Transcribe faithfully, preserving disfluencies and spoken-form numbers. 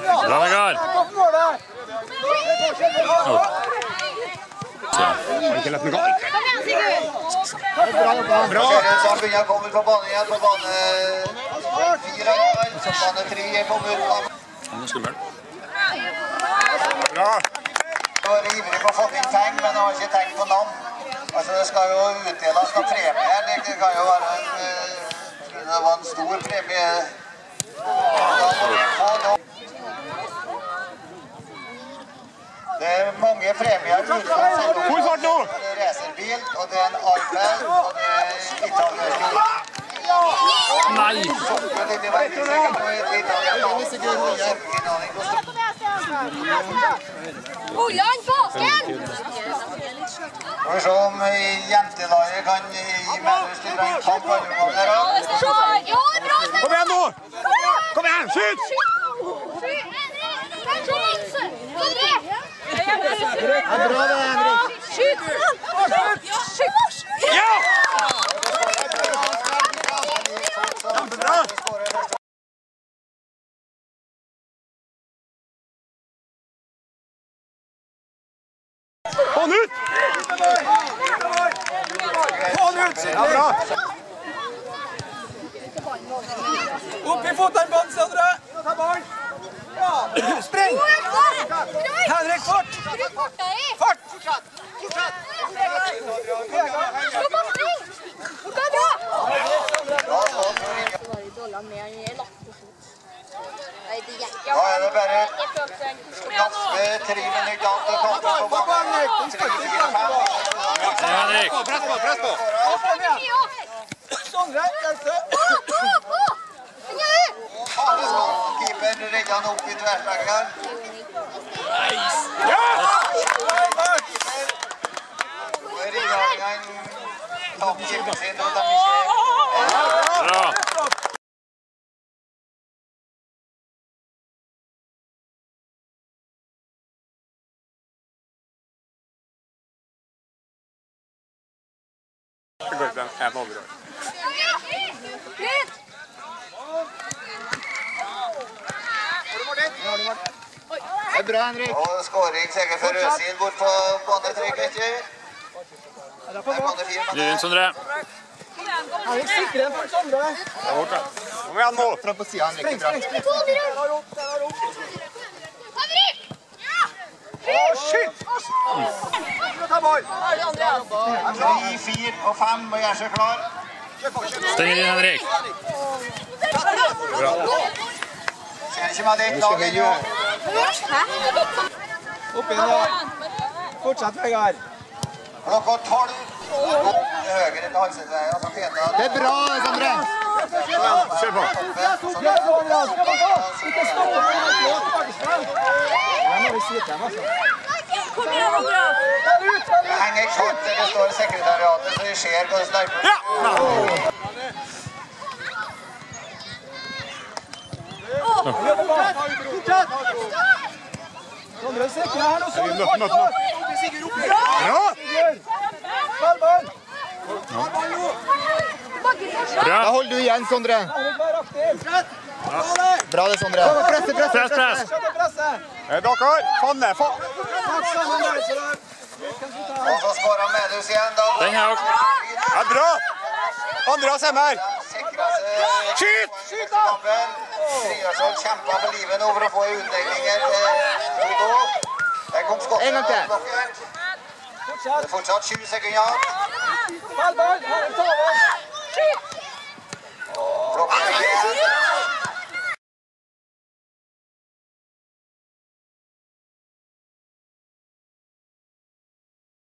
Bra, Vegard. Ikke lett den gå. Bra. Så begynner å komme på banen igjen, på bane fire. Bane tre kommer ut. Han er skummel. Bra. Jeg var ivrig på å få inn penger, men jeg har ikke tenkt på navn. Altså, det skal jo utdeles noen premier. Det kan jo være en, det var en stor premie. Det er mange premier uten Full fart nå! Det er racerbil, og det er en iPad, og det er italiersbil. Nei! Det er veldig sikkert på et italiersbil. Jan Baken! Vi får se om jentelaget kan gi medlemsstyret en kamp alle ganger. Kom igjen nå! Kom igjen, skyt! Det er bra det, Henrik. Skyt! Ja! Få den ut! Få den ut! Ja, bra! Opp i foten, Bans, André! Ta ballen! Ja, spring! Henrik, fart! Fart! Fortsatt! Fortsatt! Stopp og spring! Det er bra! Da er det bare ganske tre minutter til kampen på banen. tre, fire, fem. Henrik! Press på, press på! Sondre, hjelp til! Keeper redder han opp i tverrslaget her. Ja! Og Ringalingen tar på kippen sin, og de ikke... Bra! Det går ikke den en overår. Det er bra, Henrik. Og skåring sikkert for Rødsil bort på bane tre, ikke? Det er bane fire. Lyn, Sondre. Henrik, sikre den for Sondre. Det er borte. Kom igjen nå. Fra på siden, Henrik. Bra. Åh, shit! Ta ball! tre, fire og fem må gjøre seg klar. Stenger inn, Henrik. Bra. Ser ikke med ditt lag ennå. Opp inn da. Fortsett, Vegard. Klokka tolv. Det er høyere til halvsendveien, altså Tena. Det er bra, Sondre! Kjør på. Ikke stopp! Jeg må vi si til dem, altså. Kom igjen, Andreas! Det henger ikke kort der det står sekretariatet, så vi ser hva det slarper. Ja! Fortsett! Sondre, sikre her nå, Sondre! Møtt, møtt, møtt. Bra! Spillball! Bra! Da holder du igjen, Sondre. Vær aktiv. Bra det, Sondre. Presse, presse, Press, press! Presse. Eh, dere, Fanne, få. Og så skårer Medus igjen da. Den her også. Ja, bra! Andreas er med her. Sikrer seg Skyt! kampen. Friarsson kjemper for livet nå for å få utlegninger til Hugo. Der kom skottet. En gang til. Blokkert. Det er fortsatt tjue sekunder. Spillball. Blokkert igjen.